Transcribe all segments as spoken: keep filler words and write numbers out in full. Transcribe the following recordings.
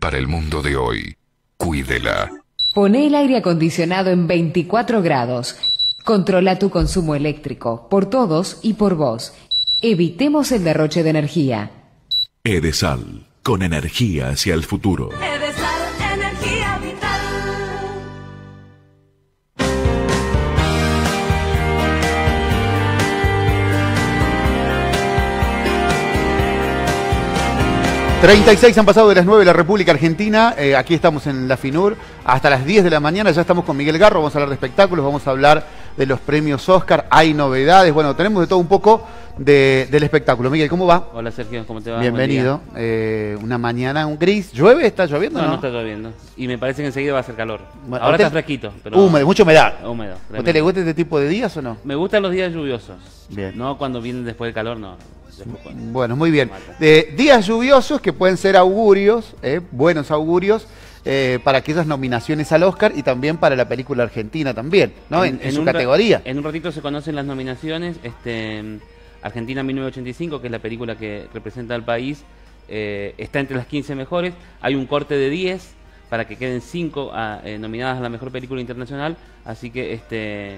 para el mundo de hoy. Cuídela. Poné el aire acondicionado en veinticuatro grados. Controla tu consumo eléctrico, por todos y por vos. Evitemos el derroche de energía. Edesal, con energía hacia el futuro. Edesal, energía vital. treinta y seis han pasado de las nueve de la República Argentina. Eh, aquí estamos en la FINUR hasta las diez de la mañana. Ya estamos con Miguel Garro. Vamos a hablar de espectáculos, vamos a hablar de los premios Oscar. Hay novedades. Bueno, tenemos de todo un poco de, del espectáculo. Miguel, ¿cómo va? Hola Sergio, ¿cómo te va? Bienvenido. Eh, una mañana, un gris. ¿Llueve? ¿Está lloviendo? No, no, no está lloviendo. Y me parece que enseguida va a hacer calor. Bueno, ahora usted- está fresquito. Pero Húmedo, mucha humedad. Húmedo. ¿A usted le gusta este tipo de días o no? Me gustan los días lluviosos. Bien. No cuando vienen después del calor, no. Después cuando- Bueno, muy bien. Mata. De días lluviosos que pueden ser augurios, eh, buenos augurios, eh, para aquellas nominaciones al Oscar y también para la película argentina también, ¿no? En, en su un ra- categoría. En un ratito se conocen las nominaciones. Este, Argentina mil novecientos ochenta y cinco, que es la película que representa al país, eh, está entre las quince mejores. Hay un corte de diez para que queden cinco nominadas a la mejor película internacional. Así que este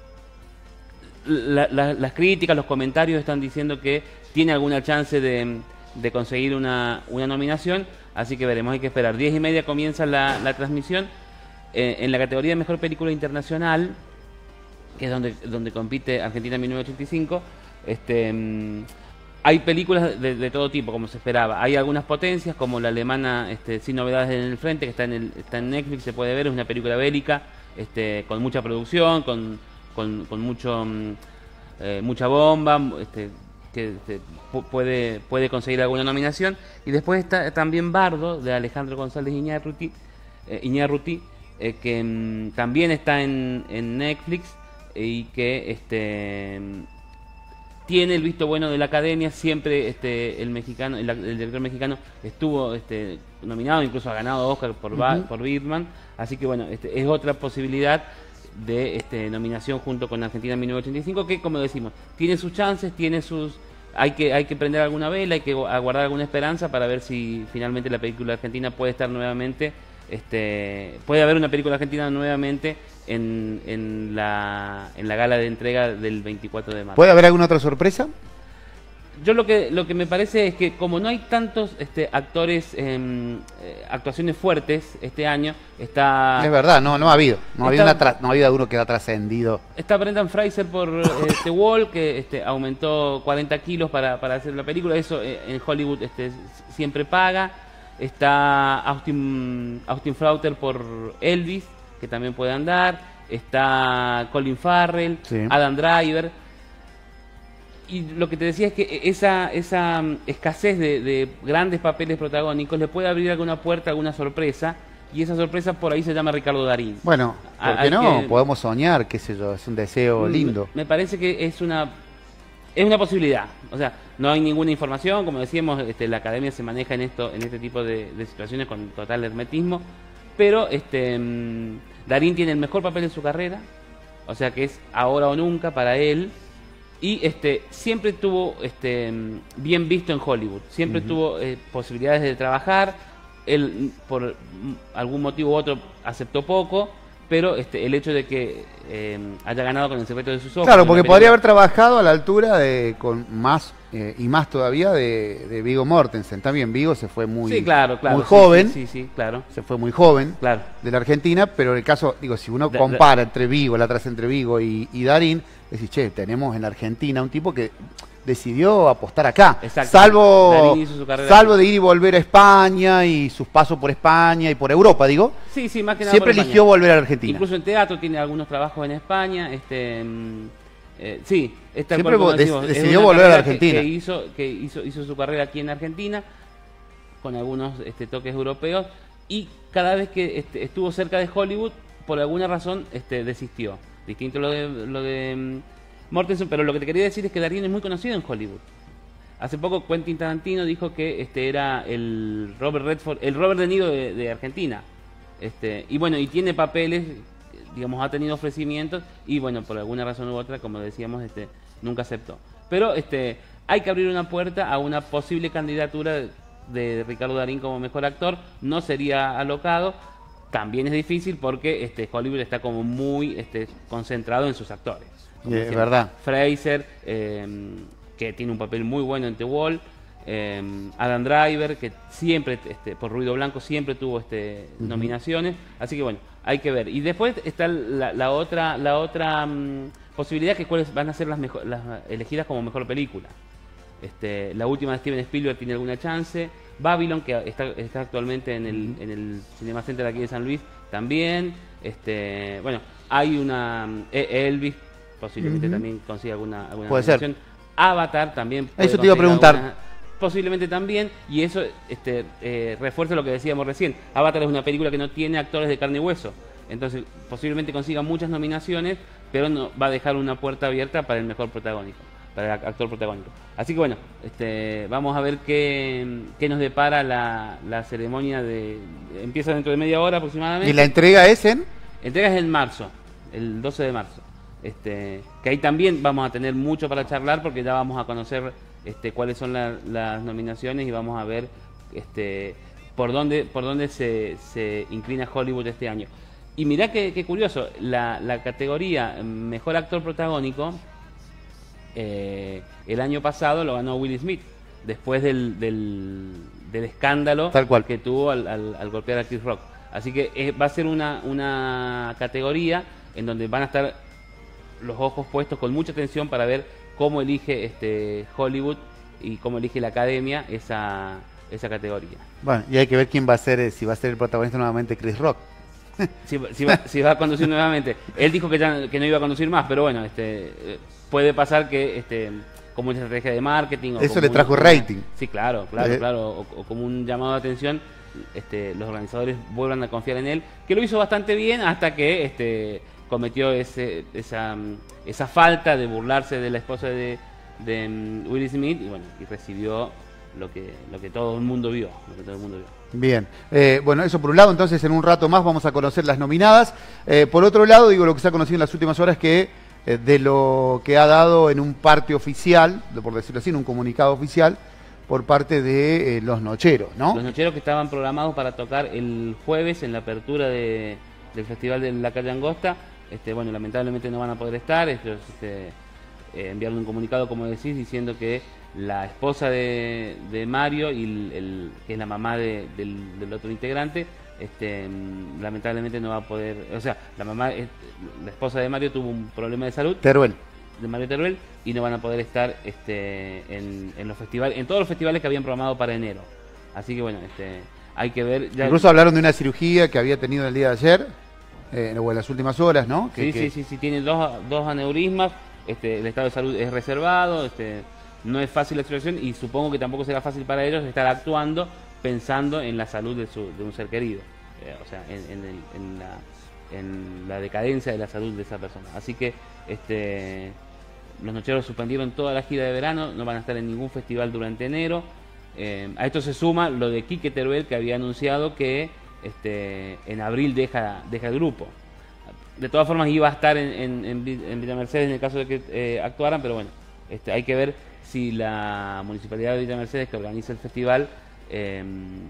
la- la- las críticas, los comentarios están diciendo que tiene alguna chance de, de conseguir una, una nominación, así que veremos, hay que esperar. Diez y media comienza la, la transmisión. Eh, en la categoría de mejor película internacional, que es donde, donde compite Argentina mil novecientos ochenta y cinco, este, mm, hay películas de, de todo tipo, como se esperaba. Hay algunas potencias, como la alemana este, Sin Novedades en el Frente, que está en, el, está en Netflix, se puede ver, es una película bélica, este, con mucha producción, con, con, con mucho, mm, eh, mucha bomba, este, que este, pu- puede, puede conseguir alguna nominación. Y después está también Bardo, de Alejandro González Iñárritu, eh, Iñárritu, eh, que mm, también está en, en Netflix, eh, y que este tiene el visto bueno de la academia. Siempre este el mexicano, el, el director mexicano estuvo este nominado, incluso ha ganado Oscar por, Ba- Ujú. por Birdman, así que bueno, este, es otra posibilidad de este, nominación junto con Argentina mil novecientos ochenta y cinco, que como decimos, tiene sus chances, tiene sus hay que hay que prender alguna vela, hay que gu- aguardar alguna esperanza para ver si finalmente la película argentina puede estar nuevamente, este puede haber una película argentina nuevamente en, en la en la gala de entrega del veinticuatro de marzo. ¿Puede haber alguna otra sorpresa? Yo lo que lo que me parece es que como no hay tantos este, actores, em, eh, actuaciones fuertes este año, está Es verdad, no, no ha habido. No, había Está- una tra- no ha habido uno que ha trascendido. Está Brendan Fraser por eh, The Wall, que este, aumentó cuarenta kilos para, para hacer la película. Eso eh, en Hollywood este, s- siempre paga. Está Austin, Austin Flauter por Elvis, que también puede andar. Está Colin Farrell, Sí. Adam Driver. Y lo que te decía es que esa, esa mm, escasez de, de grandes papeles protagónicos le puede abrir alguna puerta, alguna sorpresa. Y esa sorpresa por ahí se llama Ricardo Darín. Bueno, Ah, ¿por qué hay no? que- Podemos soñar, qué sé yo, es un deseo lindo. Me, me parece que es una es una posibilidad. O sea, no hay ninguna información, como decíamos, este, la academia se maneja en esto, en este tipo de, de situaciones con total hermetismo. Pero este mm, Darín tiene el mejor papel de su carrera, o sea que es ahora o nunca para él. Y este siempre tuvo este mm, bien visto en Hollywood, siempre tuvo eh, posibilidades de trabajar. Él mm, por mm, algún motivo u otro aceptó poco, pero este el hecho de que eh, haya ganado con El secreto de sus ojos, Claro, una porque película- podría haber trabajado a la altura de con más eh, y más todavía de, de Viggo Mortensen. También Viggo se fue muy, sí, claro, claro, muy sí, joven, sí, sí, sí, claro, se fue muy joven claro. de la Argentina, pero en el caso, digo, si uno De- de- compara entre Viggo, la traza entre Viggo y, y Darín, decís, che, tenemos en la Argentina un tipo que decidió apostar acá. Exacto. Salvo, Darín hizo su carrera salvo aquí. de ir y volver a España y sus pasos por España y por Europa, digo, Sí, sí, más que nada siempre por eligió España. volver a la Argentina. Incluso en teatro tiene algunos trabajos en España, este mm, eh, sí, esta Siempre vo- des- es decidió una volver a la carrera que- Argentina. Que, hizo que hizo hizo su carrera aquí en Argentina con algunos este, toques europeos, y cada vez que este, estuvo cerca de Hollywood por alguna razón este, desistió. Distinto lo de lo de mm, Mortensen, pero lo que te quería decir es que Darín es muy conocido en Hollywood. Hace poco Quentin Tarantino dijo que este era el Robert Redford, el Robert De Niro de, de Argentina. Este, y bueno, y tiene papeles, digamos, ha tenido ofrecimientos, y bueno, por alguna razón u otra, como decíamos, este, nunca aceptó. Pero este, hay que abrir una puerta a una posible candidatura de Ricardo Darín como mejor actor no sería alocado. También es difícil porque este, Hollywood está como muy este, concentrado en sus actores. Como Es decíamos, verdad. Fraser, eh, que tiene un papel muy bueno en The Wall. Eh, Adam Driver, que siempre, este, por Ruido Blanco, siempre tuvo este, uh-huh. nominaciones. Así que bueno, hay que ver. Y después está la, la otra, la otra um, posibilidad, que cuáles van a ser las, mejor, las elegidas como mejor película. Este, la última de Steven Spielberg tiene alguna chance. Babylon, que está, está actualmente en el, en el Cinema Center aquí de San Luis, también. Este, bueno, hay una Elvis, posiblemente uh-huh. también consiga alguna, alguna puede ser. Avatar también puede eso te iba a preguntar alguna, posiblemente también, y eso este, eh, refuerza lo que decíamos recién. Avatar es una película que no tiene actores de carne y hueso, entonces posiblemente consiga muchas nominaciones, pero no va a dejar una puerta abierta para el mejor protagónico, para el actor protagónico. Así que bueno, este, vamos a ver qué, qué nos depara la, la ceremonia de... Empieza dentro de media hora aproximadamente. ¿Y la entrega es en? Entrega es en marzo, el doce de marzo. Este, que ahí también vamos a tener mucho para charlar, porque ya vamos a conocer este, cuáles son la, las nominaciones y vamos a ver este, por dónde por dónde se, se inclina Hollywood este año. Y mirá qué, qué curioso, la, la categoría Mejor Actor Protagónico eh, el año pasado lo ganó Will Smith, después del, del, del escándalo Tal cual. que tuvo al, al, al golpear a Chris Rock. Así que eh, va a ser una, una categoría en donde van a estar los ojos puestos con mucha atención para ver cómo elige este Hollywood y cómo elige la academia esa, esa categoría. Bueno, y hay que ver quién va a ser, si va a ser el protagonista nuevamente Chris Rock. Si, si, va, si va a conducir nuevamente. Él dijo que, ya, que no iba a conducir más, pero bueno, este puede pasar que este como una estrategia de marketing... O eso como le trajo una, rating. Sí, claro, claro, eh. claro. O, o como un llamado de atención, este, los organizadores vuelvan a confiar en él, que lo hizo bastante bien hasta que... este cometió ese, esa, esa falta de burlarse de la esposa de, de um, Will Smith y bueno, y recibió lo que, lo que todo el mundo vio, lo que todo el mundo vio. Bien, eh, bueno, eso por un lado. Entonces en un rato más vamos a conocer las nominadas. Eh, por otro lado, digo, lo que se ha conocido en las últimas horas, que eh, de lo que ha dado en un parte oficial, por decirlo así, en un comunicado oficial, por parte de eh, los Nocheros, ¿no? Los Nocheros, que estaban programados para tocar el jueves en la apertura de, del Festival de la Calle Angosta. Este, bueno, lamentablemente no van a poder estar. Ellos este, eh, enviaron un comunicado, como decís, diciendo que la esposa de, de Mario, y el, el, que es la mamá de, del, del otro integrante, este, lamentablemente no va a poder... O sea, la mamá, la esposa de Mario tuvo un problema de salud. Teruel. De Mario Teruel, y no van a poder estar este, en, en los festivales, en todos los festivales que habían programado para enero. Así que bueno, este, hay que ver... Ya... Incluso hablaron de una cirugía que había tenido el día de ayer. Eh, o en las últimas horas, ¿no? Que, sí, que... sí, sí, sí, tiene dos, dos aneurismas, este, el estado de salud es reservado, este, no es fácil la situación, y supongo que tampoco será fácil para ellos estar actuando pensando en la salud de, su, de un ser querido, eh, o sea, en, en, el, en, la, en la decadencia de la salud de esa persona. Así que este, los Nocheros suspendieron toda la gira de verano, no van a estar en ningún festival durante enero. Eh, a esto se suma lo de Quique Teruel, que había anunciado que Este, en abril deja, deja el grupo. De todas formas iba a estar en, en, en, en Villa Mercedes en el caso de que eh, actuaran, pero bueno, este, hay que ver si la Municipalidad de Villa Mercedes, que organiza el festival, eh,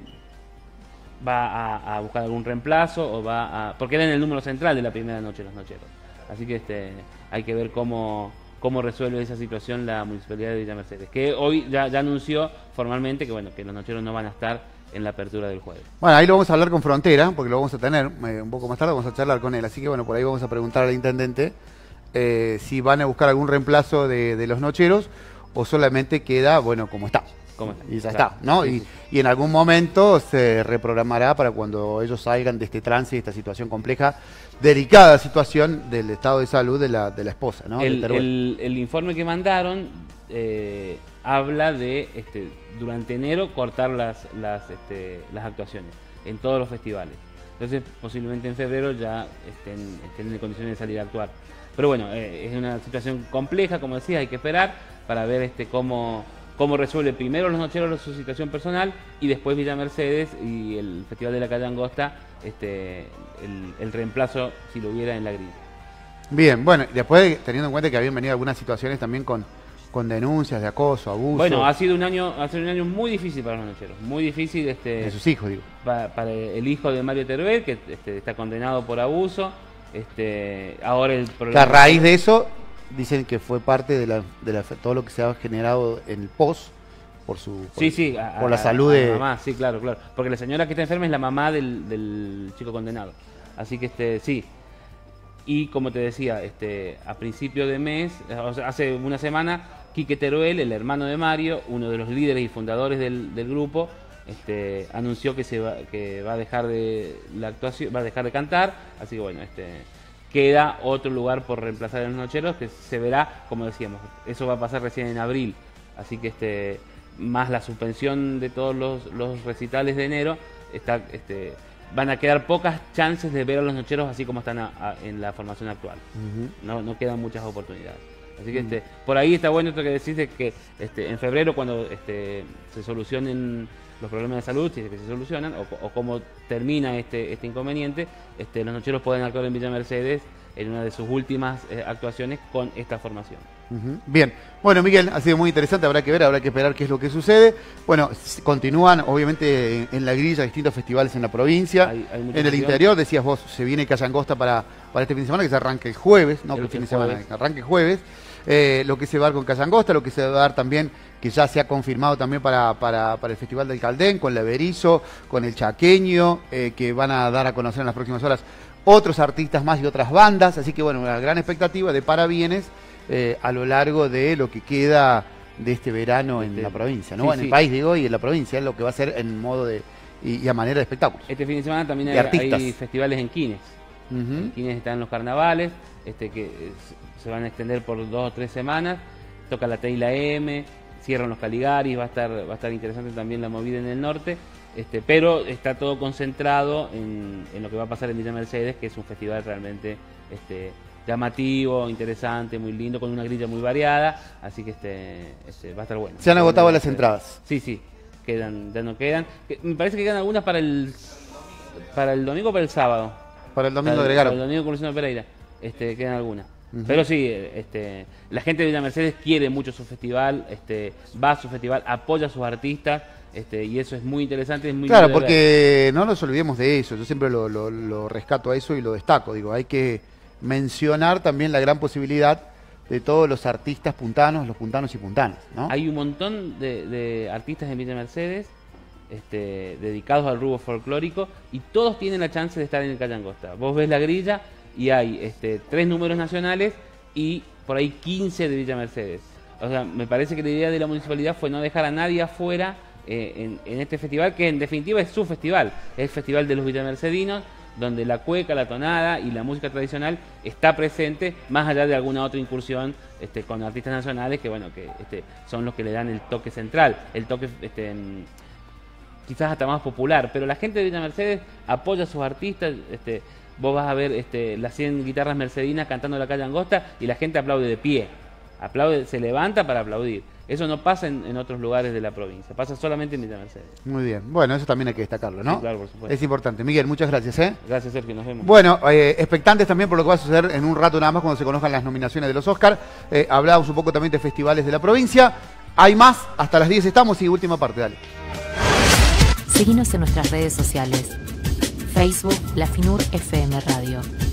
va a, a buscar algún reemplazo, o va a, porque era en el número central de la primera noche los Nocheros. Así que este, hay que ver cómo, cómo resuelve esa situación la Municipalidad de Villa Mercedes, que hoy ya, ya anunció formalmente que bueno, que los Nocheros no van a estar en la apertura del jueves. Bueno, ahí lo vamos a hablar con Frontera, porque lo vamos a tener eh, un poco más tarde, vamos a charlar con él. Así que bueno, por ahí vamos a preguntar al intendente eh, si van a buscar algún reemplazo de, de los Nocheros, o solamente queda, bueno, como está. ¿Cómo está? Y ya Claro. está, ¿no? Sí, y, sí. y en algún momento se reprogramará para cuando ellos salgan de este trance y esta situación compleja, delicada situación del estado de salud de la, de la esposa, ¿no? El, De Teruel. el- el informe que mandaron eh, habla de este, durante enero cortar las, las, este, las actuaciones en todos los festivales. Entonces posiblemente en febrero ya estén, estén en condiciones de salir a actuar. Pero bueno, eh, es una situación compleja, como decía, hay que esperar para ver este cómo, cómo resuelve primero los Nocheros su situación personal, y después Villa Mercedes y el Festival de la Calle Angosta este, el, el reemplazo, si lo hubiera, en la grilla. Bien, bueno, después teniendo en cuenta que habían venido algunas situaciones también con, con denuncias de acoso, abuso. Bueno, ha sido un año, ha sido un año muy difícil para los nocheros, muy difícil este, de sus hijos, digo. Para, para el hijo de Mario Teruel, que este, está condenado por abuso. Este, ahora el Que problema. a raíz de eso, dicen que fue parte de, la, de la, todo lo que se ha generado en el post por su por, Sí, sí, a- por la a- salud a de. la mamá, sí, claro, claro. Porque la señora que está enferma es la mamá del, del chico condenado. Así que este, sí. Y como te decía, este, a principio de mes, o sea, hace una semana, Quique Teruel, el hermano de Mario, uno de los líderes y fundadores del, del grupo, este, anunció que se va, que va a dejar de la actuación, va a dejar de cantar, así que bueno, este, queda otro lugar por reemplazar a los nocheros, que se verá, como decíamos, eso va a pasar recién en abril, así que este, más la suspensión de todos los, los recitales de enero, está, este, van a quedar pocas chances de ver a los nocheros así como están a- a- en la formación actual. Ujú. No, no quedan muchas oportunidades. Así que este, por ahí está bueno esto que decís de que este, en febrero, cuando este, se solucionen los problemas de salud, si es que se solucionan, o, o cómo termina este, este inconveniente, este, los nocheros pueden actuar en Villa Mercedes en una de sus últimas eh, actuaciones con esta formación. Ujú. Bien, bueno, Miguel, ha sido muy interesante, habrá que ver, habrá que esperar qué es lo que sucede. Bueno, s- continúan obviamente en, en la grilla distintos festivales en la provincia. Hay- hay muchos en el festivales. interior, decías vos, se viene Cayangosta para, para este fin de semana, que se arranca el jueves, no El el fin de jueves. semana, que arranque el jueves. Eh, lo que se va a dar con Cayangosta, lo que se va a dar también, que ya se ha confirmado también para, para, para el Festival del Caldén, con la Berizo, con el Chaqueño, eh, que van a dar a conocer en las próximas horas otros artistas más y otras bandas. Así que bueno, una gran expectativa de parabienes eh, a lo largo de lo que queda de este verano en Este, la provincia, ¿no? sí, en el sí. país, digo, y en la provincia, es lo que va a ser en modo de y, y a manera de espectáculos. Este fin de semana también De hay, artistas. hay festivales en Quines. Ujú. En Quines están los carnavales, este, que eh, se- se van a extender por dos o tres semanas. Toca la Teila M, cierran los Caligaris, va a estar, va a estar interesante también la movida en el norte. Este, pero está todo concentrado en, en lo que va a pasar en Villa Mercedes, que es un festival realmente este, llamativo, interesante, muy lindo, con una grilla muy variada, así que este, este, va a estar bueno. Se han agotado Bueno, las este, entradas. Sí, sí, quedan, ya no quedan. Que- Me parece que quedan algunas para el para el domingo o para el sábado. Para el domingo Para el- agregaron. para el domingo con Luciano Pereira. Este, quedan algunas. Ujú. Pero sí, este, la gente de Villa Mercedes quiere mucho su festival, este, va a su festival, apoya a sus artistas, este, y eso es muy interesante, es muy Claro, lindo de ver. porque no nos olvidemos de eso, yo siempre lo, lo- lo rescato a eso y lo destaco, digo, hay que mencionar también la gran posibilidad de todos los artistas puntanos, los puntanos y puntanas, ¿no? Hay un montón de, de artistas en Villa Mercedes este, dedicados al rubro folclórico y todos tienen la chance de estar en el Cayangosta. Vos ves la grilla y hay este, tres números nacionales y por ahí quince de Villa Mercedes. O sea, me parece que la idea de la municipalidad fue no dejar a nadie afuera eh, en, en este festival, que en definitiva es su festival, es el festival de los villamercedinos, donde la cueca, la tonada y la música tradicional está presente, más allá de alguna otra incursión este, con artistas nacionales que bueno que este, son los que le dan el toque central, el toque este, mm, quizás hasta más popular, pero la gente de Villa Mercedes apoya a sus artistas, este, vos vas a ver este, las cien guitarras mercedinas cantando la calle Angosta y la gente aplaude de pie, aplaude, se levanta para aplaudir. Eso no pasa en, en otros lugares de la provincia, pasa solamente en Villa Mercedes. Muy bien, bueno, eso también hay que destacarlo, ¿no? Sí, claro, por supuesto. Es importante. Miguel, muchas gracias, ¿eh? Gracias, Sergio, nos vemos. Bueno, eh, expectantes también por lo que va a suceder en un rato nada más cuando se conozcan las nominaciones de los Oscar. Eh, hablábamos un poco también de festivales de la provincia. Hay más, hasta las diez estamos y última parte, dale. Seguinos en nuestras redes sociales. Facebook, La Finur F M Radio.